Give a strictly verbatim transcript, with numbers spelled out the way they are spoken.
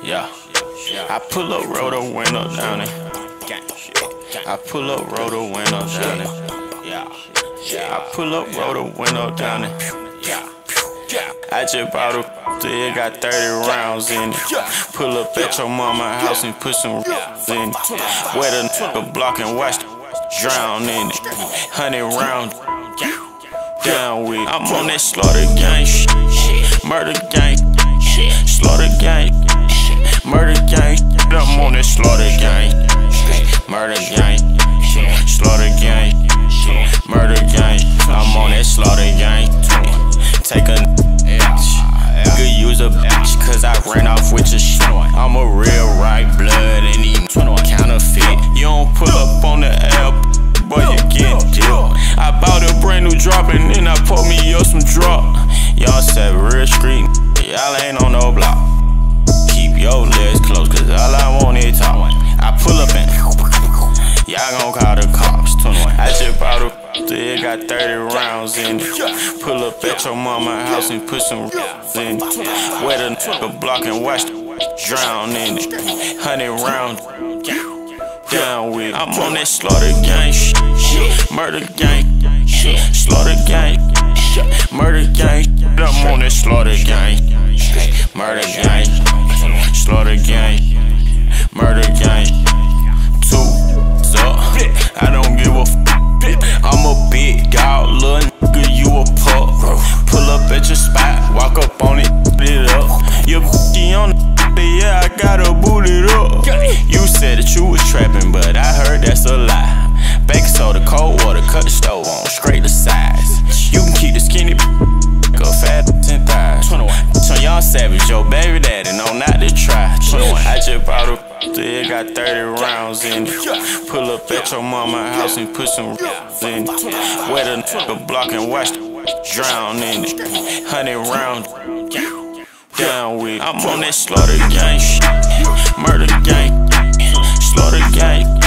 Yeah, I pull up, roll the window down it. I pull up, roll the window down it. Yeah, I pull up, roll the window down it. I just bought a, it got thirty rounds in it. Pull up at your mama's house and put some rounds in it. Wet a nigga block and watch drown in it. Hundred round down with. I'm on that slaughter gang shit, murder gang, slaughter gang, murder gang. I'm on that slaughter gang, murder gang, slaughter gang, murder gang. I'm on that slaughter gang. Take a nigga use a bitch, cause I ran off with your shit. I'm a real right blood and even counterfeit. You don't pull up on the app, boy, you get deal. I bought a brand new drop and then I pour me up some drop. Y'all said real street, y'all ain't on no block. Keep your legs close, cause all I want is talk. I pull up and y'all gon' call the cops. I just bought a, it got thirty rounds in it. Pull up at your mama's house and put some rounds in it. Wet a nigga block and watch drown in it. Hundred round down with. I'm on that slaughter gang shit, murder gang, slaughter gang, murder gang. I'm on that slaughter gang, murder gang, slaughter gang, murder gang. Two, up, I don't give a f. I'm a big dog, little nigga, you a pup. Pull up at your spot, walk up on it, put it up. Your b***y on the yeah, I gotta boot it up. You said that you was trapping, but I heard that's a lie. Baking soda, cold water, cut the stove on, straight the sides. You can keep the skinny go fat ten thighs. So y'all savage, yo baby daddy, no not to try. I just bought a, it got thirty rounds in it. Pull up at your mama's house and put some rounds in it. Wet a nigga block and watch drown in it. Hundred round down with. I'm on that slaughter gang shit, murder gang, slaughter gang.